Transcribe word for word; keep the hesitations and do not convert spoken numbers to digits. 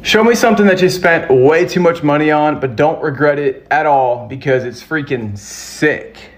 Show me something that you spent way too much money on, but don't regret it at all because it's freaking sick.